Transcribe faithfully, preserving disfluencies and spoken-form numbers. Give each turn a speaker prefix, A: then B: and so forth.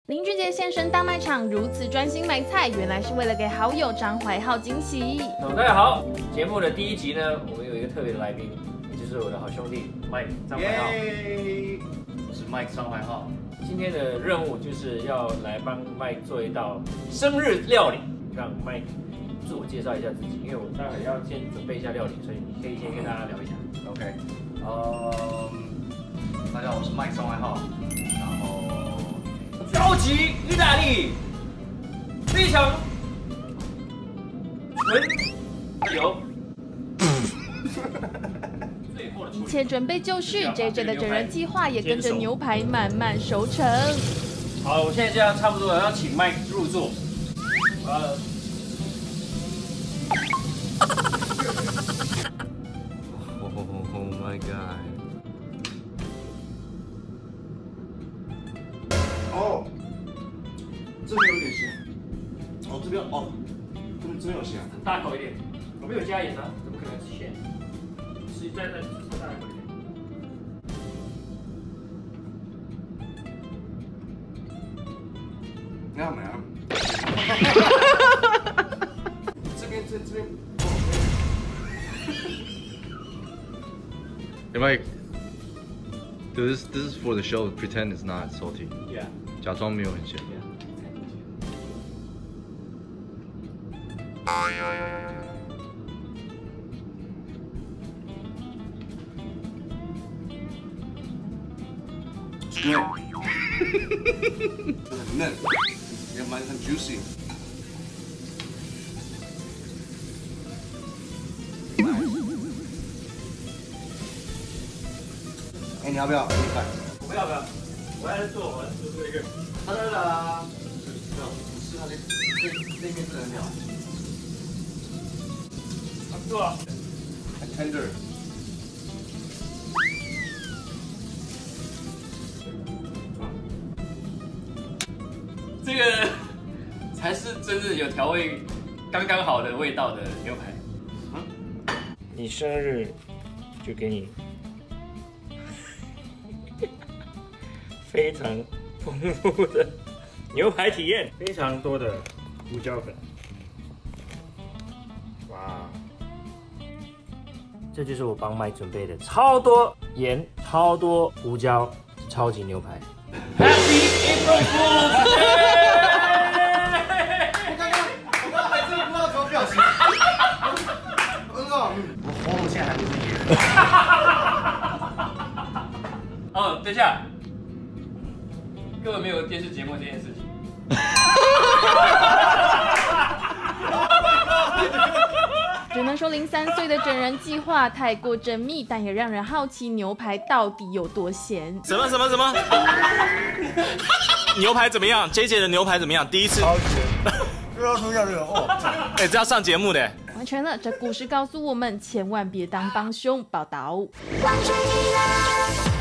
A: 林俊杰现身大卖场，如此专心买菜，原来是为了给好友张怀浩惊喜。
B: 大家好，节目的第一集呢，我们有一个特别的来宾，也就是我的好兄弟 Mike 张怀浩。
C: 我是 Mike 张怀浩。
B: 今天的任务就是要来帮 Mike 做一道生日料理，让 Mike 自我介绍一下自己，因为我待会要先准备一下料理，所以你可以先跟大家聊一下。
C: OK， 嗯，大家好，我是 Mike 张怀浩，然后
B: 高级意大利，非常纯油。
A: 一切准备就绪 ，J J 的整人计划也跟着牛排慢慢熟成。
B: 好，我现在这样差不多了，要请 Mike 入座。呃。
C: Oh my god！ 哦，这边有点咸。哦，这边哦，这边真有咸。
B: 很大口一点，我没有加盐啊，怎么可能咸？是再再再大口一点。
C: 你看没啊？这边这这边。
D: Hey Mike, this this is for the show. Pretend it's not salty.
B: Yeah.
D: 假装没有很咸。
C: 对，很嫩，也蛮很 juicy。哎，你要不要？你看。
B: 我不要不要，我还在做，我还在做这个。
C: 当然啦，没有，是他那那那边是很鸟。
B: 做啊。
C: 很 tender。
B: 这个才是真正有调味、刚刚好的味道的牛排。嗯，你生日就给你非常丰富的牛排体验，非常多的胡椒粉。哇，这就是我帮麦准备的，超多盐、超多胡椒，超级牛排。Happy April Fool's！
C: 我喉咙现在还不是炎。
B: 哦，等一下，根本没有电视节目这件事情。
A: 只能说零三岁的整人计划太过缜密，但也让人好奇牛排到底有多咸。
E: 什么什么什么？牛排怎么样 ？J J 的牛排怎么样？第一次。
C: 超咸。又要出下这个哦。
E: 哎，这要上节目的。
A: 完全了，这故事告诉我们，千万别当帮凶。报道。
F: 光追你了。